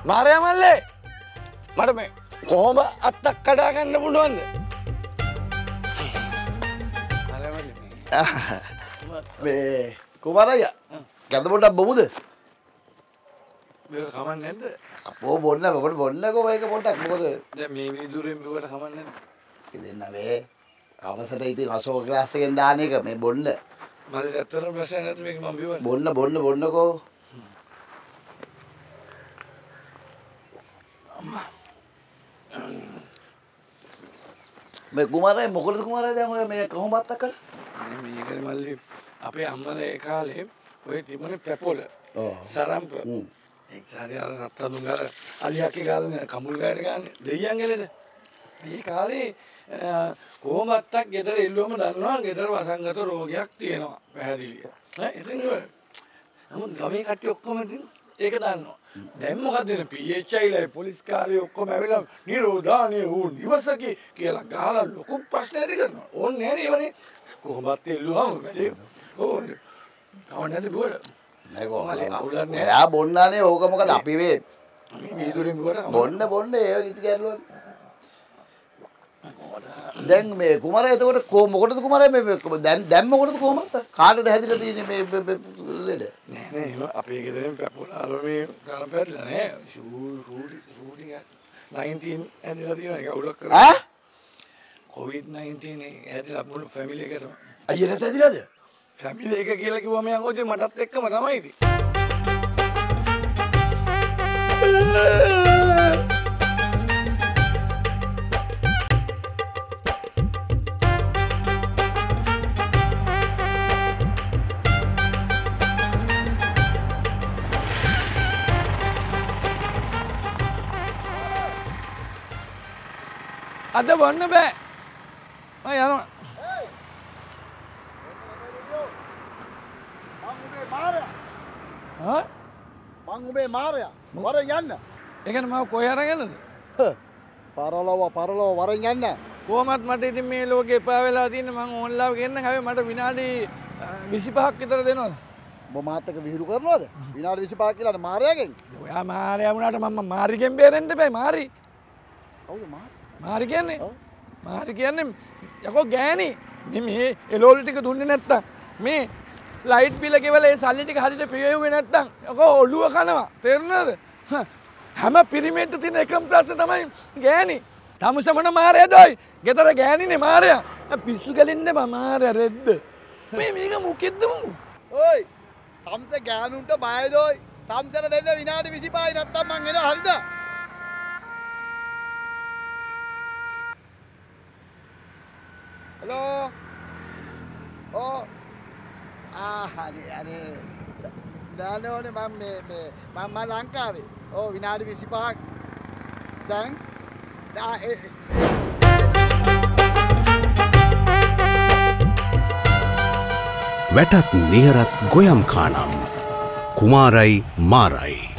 මාරයා මල්ලේ මට මේ කොහොම අත්තක් කඩා ගන්න පුළුවන්ද? මේ කුමාරයා ගැද පොඩ්ඩක් බොමුද? මේක කමන්නේ නැද්ද? අපෝ බොන්න මොකද බොන්නකෝ මේක පොඩ්ඩක් මොකද දැන් මේ විදුරෙන් මේකට කමන්නේ නැද්ද? ඉතින් මේ අවසර ඉතින් අශෝක ක්ලාස් එකෙන් දාන එක මේ බොන්න මම ඇත්තටම ප්‍රශ්න නැද්ද මේක මම බිව්වා. බොන්නකෝ මේ කුමාරයා මොකද කුමාරයා දැන් ඔය මේ කොහොම බත්තක් කළා? මේකනේ මල්ලි අපේ අම්මලා ඒ කාලේ ඔය තිබුණේ පැපොල. සරම්ප. ඒ සාරි අර රත්තුන් ගාල අලියක්ගේ ගාලනේ කමුල් ගායට ගන්න දෙයියන් එලෙද. මේ කාලේ කොහොමත්තක් ගෙදර එල්ලුවම දන්නවා ගෙදර වසංගත රෝගයක් තියෙනවා පැහැදිලිය. ඈ ඉතින් ඔය නමුත් ගමේ කට්ටිය ඔක්කොම ඉතින් ඒක දන්නවා. දැන් මොකද වෙන PHIලා පොලිස් කාර්යය ඔක්කොම ඇවිල්ලා නිරෝධානේ වූ නිවසකේ කියලා ගහලා ලොකු ප්‍රශ්න ඇති කරනවා. ඕන්නේ නැහැ නේ කොහොමත් එල්ලුවාම වැඩේ. ඕ කවන්නද බුවර? නේකෝ එයා බොන්නානේ ඕක මොකද අපි මේ ඉදුරින් බුවර බොන්න ඒ ඉති ගැරලුවා. දැන් මේ කුමාරයා එතකොට මොකටද කුමාරයා මේ දැන් මොකටද කොහොමද කාටද හැදිලා තියෙන්නේ මේ ලෙඩ? නෑ අපේ ගෙදරින් පැපුලාල මේ ගාන පැටලා නෑ ෂූටින් 19 ඇදලා තියෙනවා ඒක අවුලක් කරලා ඈ COVID-19 ඇදලා මුළු ෆැමිලි එකටම අයියලට ඇදිලාද? ෆැමිලි එක කියලා කිව්වම යංගෝ ඉතින් මටත් එක්කම තමයි ඉතින් අද වන්න බෑ. මම යනවා. මං උඹේ මාරයා වරෙන් යන්න. ඒ කියන්නේ මම කොහේ අරගෙනද? පරලොව වරෙන් යන්න. කොහොමත් මට ඉතින් මේ ලෝකේ එපා වෙලා තියෙන මං ඕන්ලාව ගෙන්න හැබැයි මට විනාඩි 25ක් විතර දෙනවද? උඹ මාත් එක්ක විහිළු කරනවද? විනාඩි 25ක් කියලා මාරයාගෙන්. ඔයා මාරයා වුණාට මම මාරිගෙන් බේරෙන්න බෑ මාරි. කවුද මාරි? මාරි කියන්නේ? මාරි කියන්නේ යකෝ ගෑණි. මේ එළවලු ටික දුන්නේ නැත්තම් මේ ලයිට් බිල ගෙවලා ඒ සල්ලි ටික හරියට පියෙව්වේ නැත්තම් යකෝ ඔළුව කනවා. තේරුණාද? හැම පිරිමෙන්ට තියෙන එකම ප්‍රශ්න තමයි ගෑණි. තමුසමන මාරයා දොයි. ගෙදර ගෑණිනේ මාරයා. පිස්සු ගලින්නේ මාරයා රෙද්ද. මේක මොකෙද්ද මු? ඔයි. තම්ස ගෑනුන්ට බයද ඔයි. තම්සට දෙන්න විනාඩි 25යි නැත්තම් මං එනවා හරිද? හලෝ. හරි. දානෝනේ මම ලංකාවේ. විනාඩි 25ක්. දැන් වැටත් නිහරත් ගොයම් කානම් කුමාරයි මාරයි